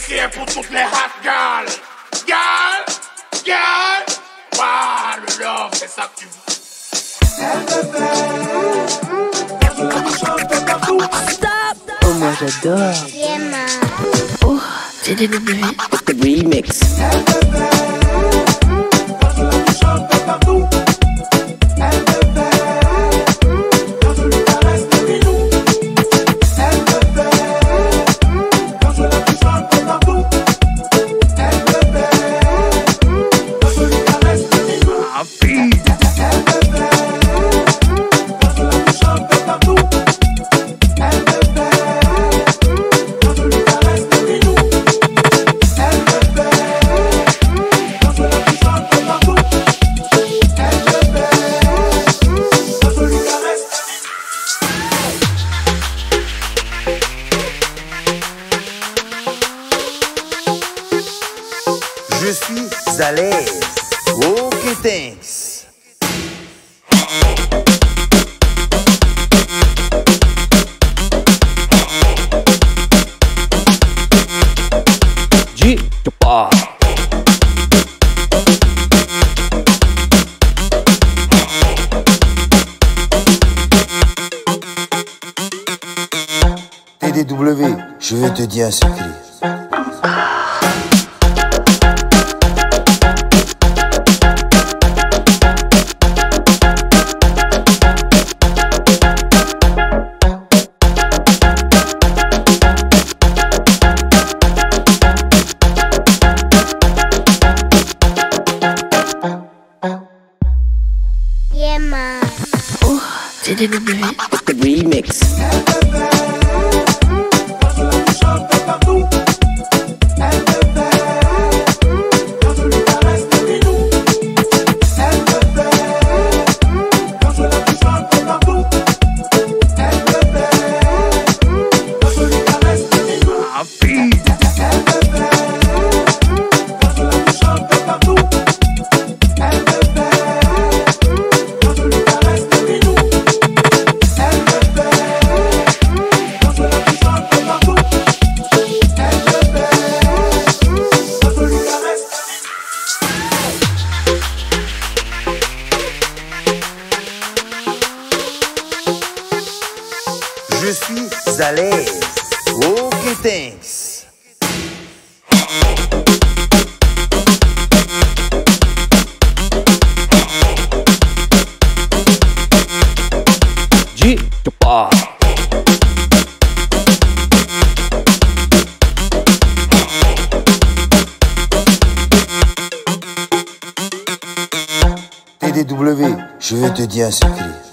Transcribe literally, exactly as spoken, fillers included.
qui est pour toutes les hot girls. Girl, girl. Wow, le love, c'est ça que tu veux. Stop. Oh, moi j'adore. Yeah, man. Oh, T D W. The remix. Je suis à l'aise. Ok, thanks. G Tupac. T D W, je vais te dire un secret. Yeah, man. Oh, T D W. The remix. Je suis à l'aise. Ok, thanks. G Tupac. T D W, je vais te dire un secret.